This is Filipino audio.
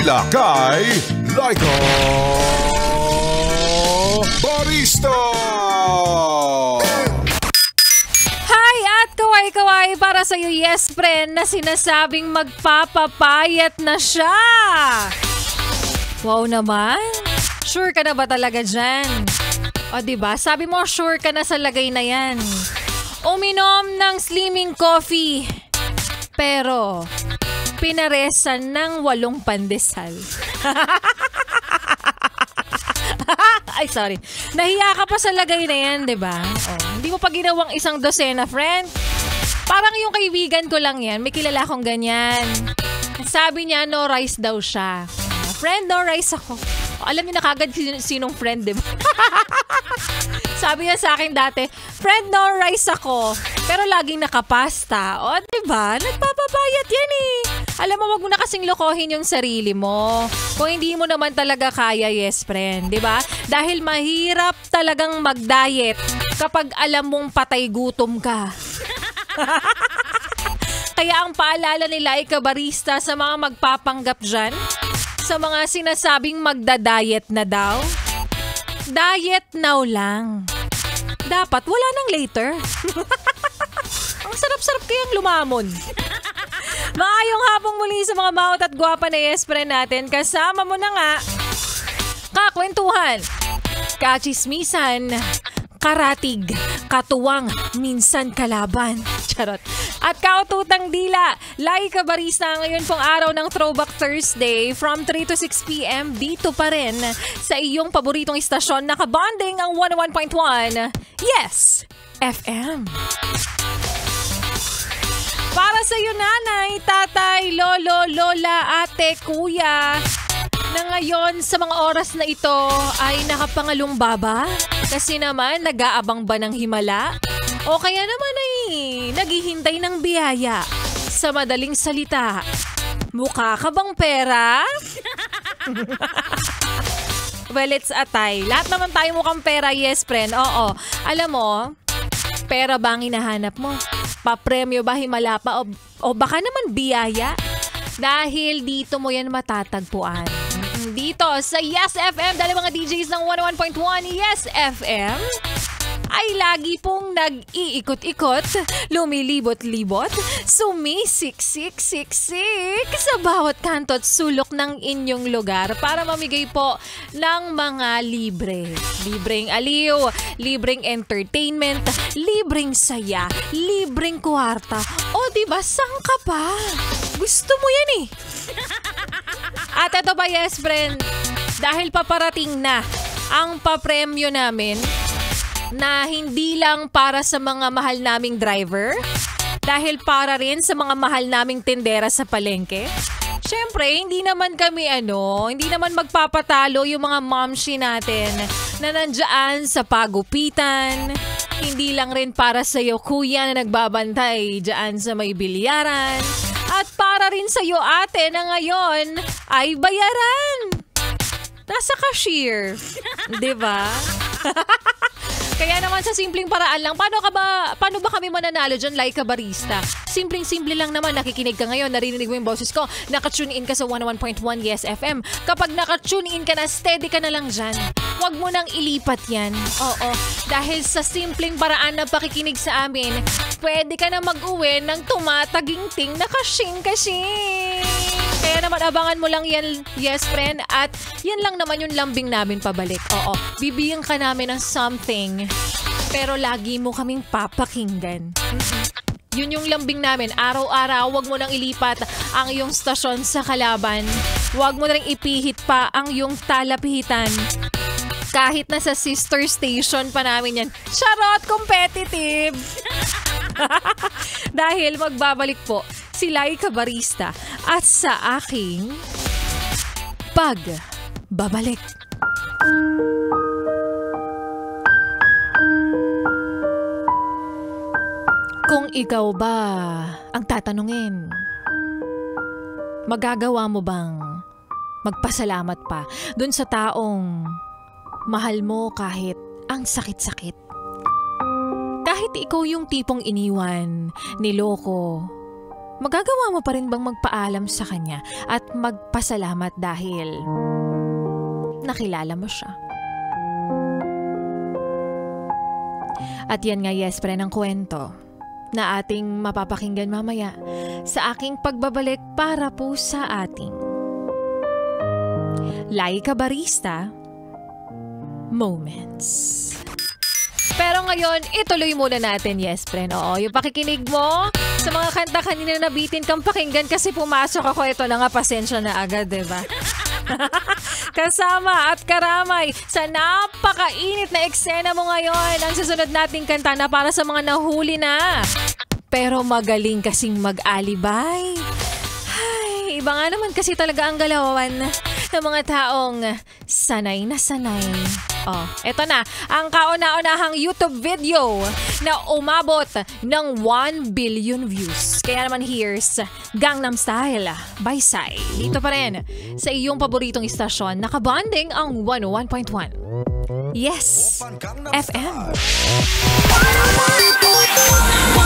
Dila kay Laika Barista! Hi at kaway-kaway para sa'yo, yes friend, na sinasabing magpapapayat na siya. Wow naman. Sure ka na ba talaga dyan? O diba, sabi mo sure ka na sa lagay na yan. Uminom ng slimming coffee, pero pinaresan ng 8 pandesal. Ay, sorry. Nahiya ka pa sa lagay na yan, diba? Oh, hindi mo pa ginawang 1 dosena, friend. Parang yung kaibigan ko lang yan. May kilala akong ganyan. Sabi niya, no rice daw siya. Friend, no rice ako. Alam niyo na kagad sinong friend, diba? Sabi niya sa akin dati, friend, no rice ako. Pero laging nakapasta. O, diba? Nagpapapayat yan eh. Alam mo, wag mo na kasing lokohin yung sarili mo. Kung hindi mo naman talaga kaya, yes friend, di ba? Dahil mahirap talagang mag-diet kapag alam mong patay gutom ka. Kaya ang paalala ni Laika Barista sa mga magpapanggap dyan, sa mga sinasabing magda-diet na daw, diet now lang. Dapat wala nang later. Ang sarap-sarap kayang lumamon. Maayong hapong muli sa mga maot at gwapa na yes friend natin. Kasama mo na nga, kakwentuhan, kachismisan, karatig, katuwang, minsan kalaban. Charot. At kaututang dila, Laika Barista ngayon pong araw ng Throwback Thursday from 3 to 6 p.m. dito pa rin sa iyong paboritong istasyon. Nakabonding ang 101.1 Yes FM. Para sa iyo nanay, tatay, lolo, lola, ate, kuya, na ngayon sa mga oras na ito ay nakapangalumbaba kasi naman nag-aabang ba ng himala? O kaya naman ay naghihintay ng biyaya. Sa madaling salita, mukha ka bang pera? Well, it's atay. Lahat naman tayo mukhang pera, yes friend. Oo. Alam mo, pera ba ang hinahanap mo? Papremyo ba, himala pa? O baka naman biyaya? Dahil dito mo yan matatagpuan. Dito sa Yes FM, dahil mga DJs ng 101.1 Yes FM ay lagi pong nag-iikot-ikot, lumilibot-libot, sumisiksik-siksik sa bawat kanto at sulok ng inyong lugar para mamigay po ng mga libre. Libreng aliw, libreng entertainment, libreng saya, libreng kwarta. O diba, saan ka pa? Gusto mo yan eh. At ito ba, yes friend, dahil paparating na ang papremyo namin na hindi lang para sa mga mahal naming driver, dahil para rin sa mga mahal naming tindera sa palengke. Siyempre, hindi naman kami hindi naman magpapatalo yung mga momshi natin na nandiyan sa pagupitan. Hindi lang rin para sa iyo kuya na nagbabantay dyan sa may bilyaran. At para rin sa iyo ate na ngayon ay bayaran. Nasa cashier. Diba? Kaya naman sa simpleng paraan lang, paano ba kami mananalo dyan, Laika Barista? Simpleng-simple lang naman, nakikinig ka ngayon, narinig mo yung boses ko, nakatune in ka sa 101.1 Yes FM. Kapag nakatune in ka na, steady ka na lang dyan. Huwag mo nang ilipat yan. Oo, dahil sa simpleng paraan na pakikinig sa amin, pwede ka na mag-uwi ng tumataginting na kasing-kasing. Kaya naman abangan mo lang yan, yes friend, at yan lang naman yung lambing namin pabalik. Oo, bibigyan ka namin ng something, pero lagi mo kaming papakinggan. Yun yung lambing namin. Araw-araw, wag mo nang ilipat ang iyong stasyon sa kalaban. Wag mo nang ipihit pa ang iyong talapihitan. Kahit na sa sister station pa namin yan. Charot, competitive! Dahil magbabalik po si Laika Barista at sa aking pagbabalik. Kung ikaw ba ang tatanungin, magagawa mo bang magpasalamat pa dun sa taong mahal mo kahit ang sakit-sakit? Kahit ikaw yung tipong iniwan, niloko, magagawa mo pa rin bang magpaalam sa kanya at magpasalamat dahil nakilala mo siya? At yan nga, yes, friend, ang kwento na ating mapapakinggan mamaya sa aking pagbabalik para po sa ating Laika Barista Moments. Pero ngayon, ituloy muna natin, yes, friend. Oo, yung pakikinig mo sa mga kanta kanina na nabitin kang pakinggan kasi pumasok ako. Ito na nga, pasensya na agad, diba? Kasama at karamay sa napakainit na eksena mo ngayon ang susunod nating kanta na para sa mga nahuli na pero magaling kasing mag-alibay. Ay, iba nga naman kasi talaga ang galawan ng mga taong sanay na sanay. Oh, eto na ang kauna-unahang YouTube video na umabot ng 1 billion views. Kaya naman here's Gangnam Style by Psy. Dito pa rin sa iyong paboritong istasyon, nakabonding ang 101.1. Yes, FM.